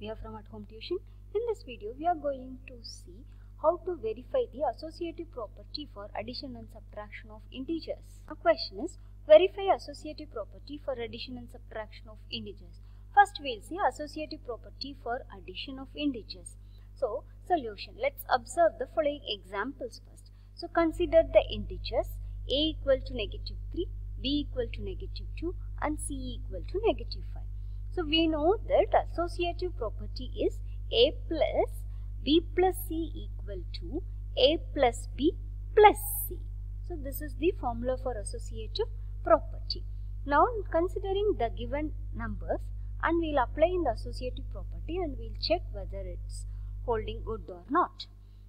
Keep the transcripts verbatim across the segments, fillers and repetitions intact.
Divya from At Home Tuition. In this video, we are going to see how to verify the associative property for addition and subtraction of integers. Our question is, verify associative property for addition and subtraction of integers. First, we will see associative property for addition of integers. So, solution. Let's observe the following examples first. So, consider the integers a equal to negative three, b equal to negative two and c equal to negative five. So, we know that associative property is a plus b plus c equal to a plus b plus c. So, this is the formula for associative property. Now, considering the given numbers, and we will apply in the associative property and we will check whether it's holding good or not.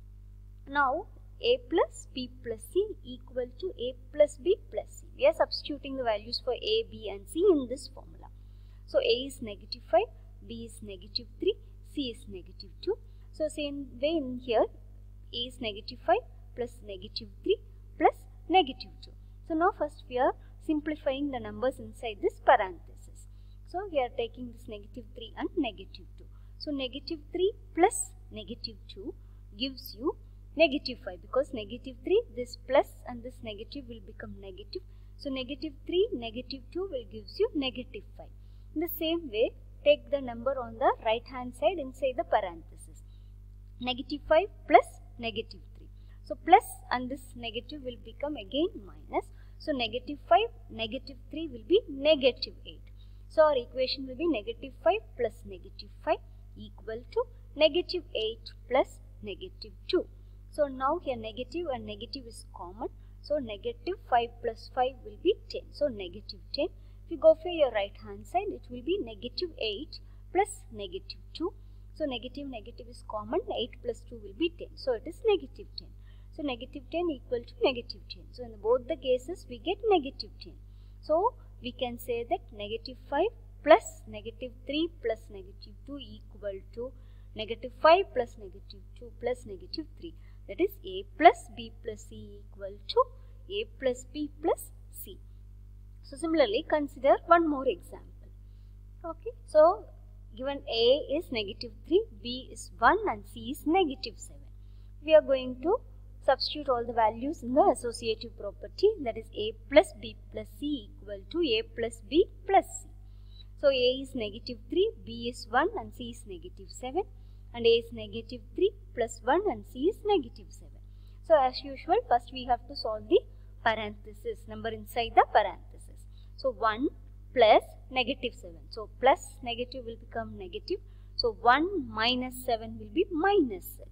Now, a plus b plus c equal to a plus b plus c. We are substituting the values for a, b and c in this formula. So, a is negative five, b is negative three, c is negative two. So, same way in here, a is negative five plus negative three plus negative two. So, now first we are simplifying the numbers inside this parenthesis. So, we are taking this negative three and negative two. So, negative three plus negative two gives you negative five, because negative three, this plus and this negative will become negative. So, negative three, negative two will gives you negative five. In the same way, take the number on the right hand side inside the parenthesis. Negative five plus negative three. So, plus and this negative will become again minus. So, negative five, negative three will be negative eight. So, our equation will be negative five plus negative five equal to negative eight plus negative two. So, now here negative and negative is common. So, negative five plus five will be ten. So, negative ten. If you go for your right hand side, it will be negative eight plus negative two. So, negative negative is common. eight plus two will be ten. So, it is negative ten. So, negative ten equal to negative ten. So, in both the cases, we get negative ten. So, we can say that negative five plus negative three plus negative two equal to negative five plus negative two plus negative three. That is a plus b plus c equal to a plus b plus c. So, similarly, consider one more example. Okay. So, given a is negative three, b is one and c is negative seven. We are going to substitute all the values in the associative property, that is a plus b plus c equal to a plus b plus c. So, a is negative three, b is one and c is negative seven, and a is negative three plus one and c is negative seven. So, as usual, first we have to solve the parenthesis, number inside the parenthesis. So, one plus negative seven. So, plus negative will become negative. So, one minus seven will be minus six.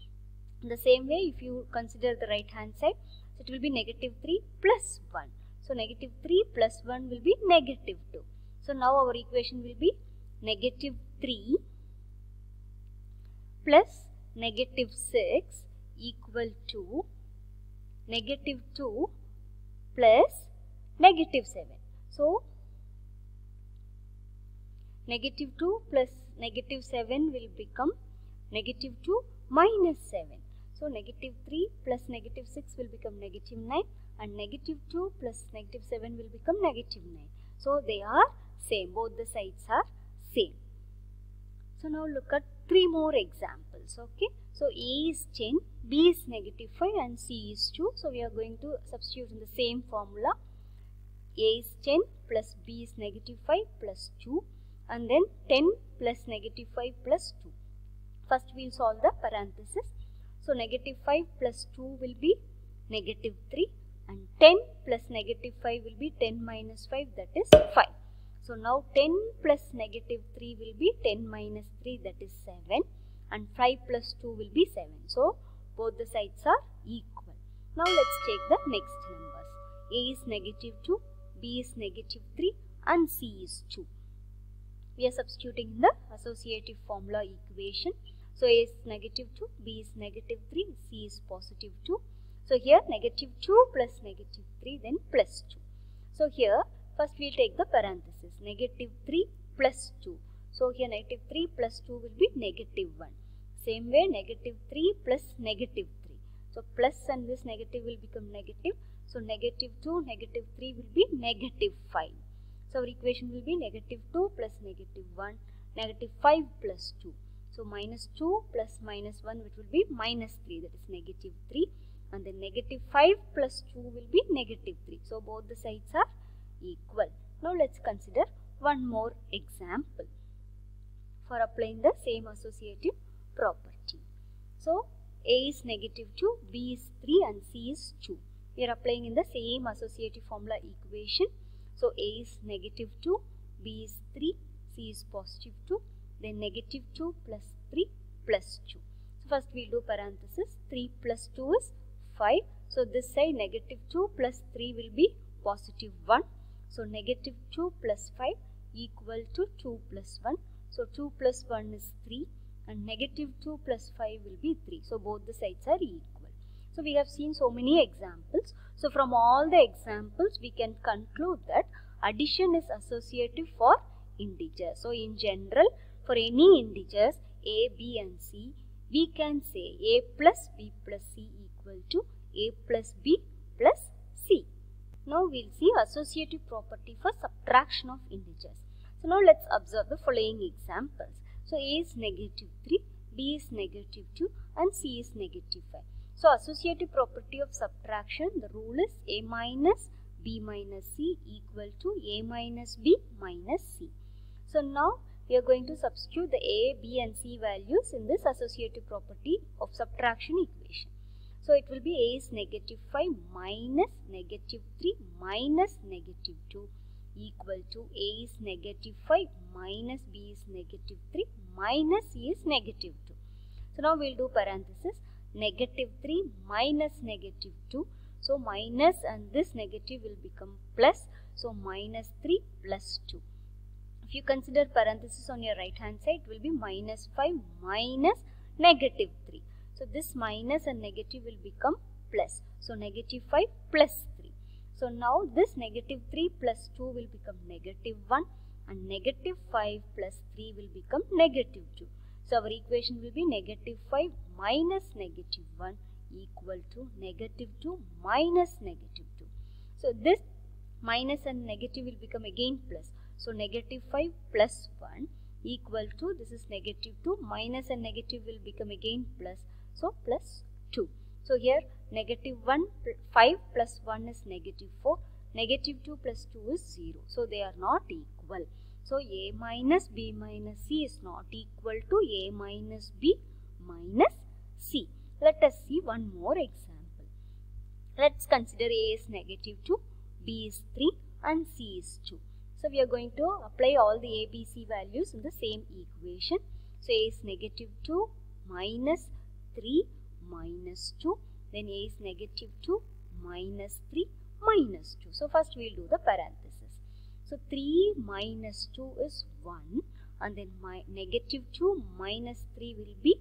In the same way, if you consider the right hand side, so it will be negative three plus one. So, negative three plus one will be negative two. So, now our equation will be negative three plus negative six equal to negative two plus negative seven. So, negative two plus negative seven will become negative two minus seven. So, negative three plus negative six will become negative nine and negative two plus negative seven will become negative nine. So, they are same, both the sides are same. So, now look at three more examples. Okay. So, a is ten, b is negative five and c is two. So, we are going to substitute in the same formula. A is ten plus b is negative five plus two and then ten plus negative five plus two. First, we will solve the parenthesis. So, negative five plus two will be negative three and ten plus negative five will be ten minus five, that is five. So, now ten plus negative three will be ten minus three, that is seven, and five plus two will be seven. So, both the sides are equal. Now, let us take the next numbers. A is negative two, b is negative three and c is two. We are substituting in the associative formula equation. So, a is negative two, b is negative three, c is positive two. So, here negative two plus negative three, then plus two. So, here first we will take the parenthesis, negative three plus two. So, here negative three plus two will be negative one. Same way, negative three plus negative three. So, plus and this negative will become negative. So, negative two, negative three will be negative five. So, our equation will be negative two plus negative one, negative five plus two. So minus two plus minus one, which will be minus three, that is negative three. And then negative five plus two will be negative three. So both the sides are equal. Now let's consider one more example for applying the same associative property. So A is negative two, B is three and C is two. We are applying in the same associative formula equation. So A is negative two, B is three, C is positive two. Then negative two plus three plus two. So first we will do parenthesis. three plus two is five. So this side negative two plus three will be positive one. So negative two plus five equal to two plus one. So two plus one is three and negative two plus five will be three. So both the sides are equal. So we have seen so many examples. So from all the examples we can conclude that addition is associative for integers. So in general, for any integers A, B and C, we can say A plus B plus C equal to A plus B plus C. Now we will see associative property for subtraction of integers. So now let's observe the following examples. So A is negative three, B is negative two and C is negative five. So associative property of subtraction, the rule is A minus B minus C equal to A minus B minus C. So now we are going to substitute the A, B and C values in this associative property of subtraction equation. So it will be A is negative five minus negative three minus negative two equal to A is negative five minus B is negative three minus C is negative two. So now we will do parenthesis. Negative three minus negative two. So minus and this negative will become plus. So minus three plus two. If you consider parenthesis on your right hand side, it will be minus five minus negative three. So this minus and negative will become plus. So negative five plus three. So now this negative three plus two will become negative one and negative five plus three will become negative two. So our equation will be negative five minus negative one equal to negative two minus negative two. So this minus and negative will become again plus. So negative five plus one equal to, this is negative two, minus and negative will become again plus. So plus two. So here negative one, five plus one is negative four. Negative two plus two is zero. So they are not equal. So A minus B minus C is not equal to A minus B minus C. Let us see one more example. Let's consider A is negative two, B is three and C is two. So we are going to apply all the A, B, C values in the same equation. So A is negative two minus three minus two. Then A is negative two minus three minus two. So first we will do the parenthesis. So three minus two is one and then my negative two minus three will be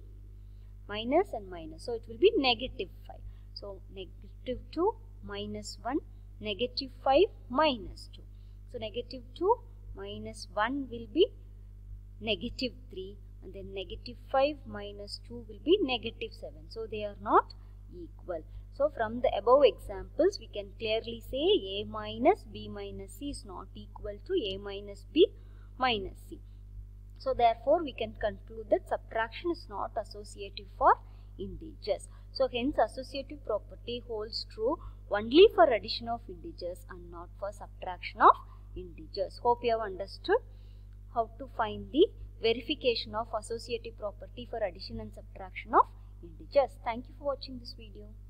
minus and minus. So it will be negative five. So negative two minus one, negative five minus two. So negative two minus one will be negative three and then negative five minus two will be negative seven. So they are not equal. So from the above examples we can clearly say A minus B minus C is not equal to A minus B minus C. So therefore we can conclude that subtraction is not associative for integers. So hence associative property holds true only for addition of integers and not for subtraction of integers. Hope you have understood how to find the verification of associative property for addition and subtraction of integers. Thank you for watching this video.